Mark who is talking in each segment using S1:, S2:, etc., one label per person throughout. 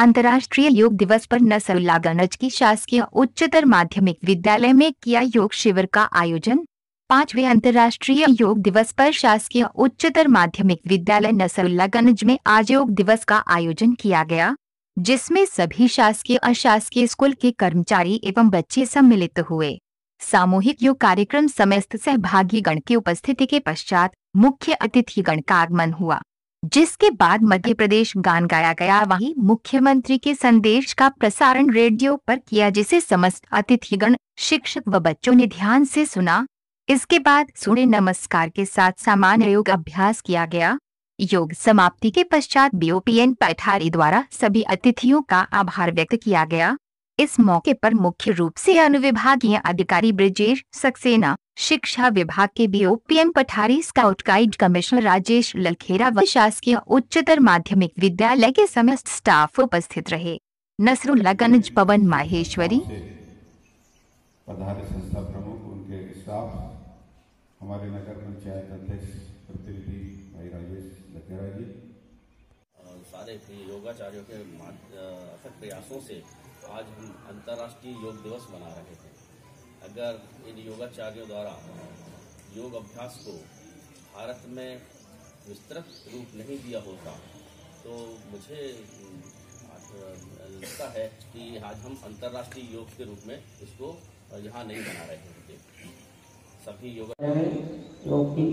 S1: अंतर्राष्ट्रीय योग दिवस पर नसरुल्लागंज की शासकीय उच्चतर माध्यमिक विद्यालय में किया योग शिविर का आयोजन। 5वें अंतर्राष्ट्रीय योग दिवस पर शासकीय उच्चतर माध्यमिक विद्यालय नसरुल्लागंज में आज योग दिवस का आयोजन किया गया, जिसमें सभी शासकीय अशासकीय स्कूल के कर्मचारी एवं बच्चे सम्मिलित हुए। सामूहिक योग कार्यक्रम समस्त सहभागीगण की उपस्थिति के पश्चात मुख्य अतिथिगण का आगमन हुआ, जिसके बाद मध्य प्रदेश गान गाया गया। वहीं मुख्यमंत्री के संदेश का प्रसारण रेडियो पर किया, जिसे समस्त अतिथिगण, शिक्षक व बच्चों ने ध्यान से सुना। इसके बाद सूर्य नमस्कार के साथ सामान्य योग अभ्यास किया गया। योग समाप्ति के पश्चात बीओपीएन पठारी द्वारा सभी अतिथियों का आभार व्यक्त किया गया। इस मौके पर मुख्य रूप से अनुविभागीय अधिकारी ब्रिजेश सक्सेना, शिक्षा विभाग के BOPM Pathari, scout guide commissioner Rajesh Lalkhera व शासकीय उच्चतर माध्यमिक विद्यालय के समस्त स्टाफ उपस्थित रहे। नसरुल्लागंज पवन माहेश्वरी।
S2: पधारे संस्था प्रमुख, उनके स्टाफ, हमारे नगर पंचायत अध्यक्ष प्रतिनिधि भाई राजेश ललखेरा जी,
S3: सारे योगाचार्यों के अथक प्रयासों से आज हम अंतर्राष्ट्रीय योग दिवस मना रहे थे। अगर इन योगाचार्यों द्वारा योग अभ्यास को भारत में विस्तृत रूप नहीं दिया होता तो मुझे लगता है कि आज हम अंतर्राष्ट्रीय योग के रूप में इसको यहाँ नहीं मना रहे होते। सभी
S4: योग की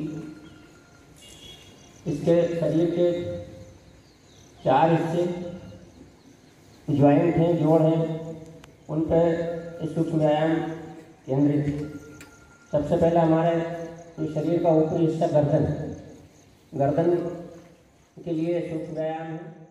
S4: इसके शरीर के 4 हिस्से ज्वाइंट हैं, जोड़ हैं, उन पर सूक्ष्म व्यायाम केंद्रित। सबसे पहले हमारे शरीर का ऊपरी हिस्सा गर्दन के लिए सूक्ष्म व्यायाम है।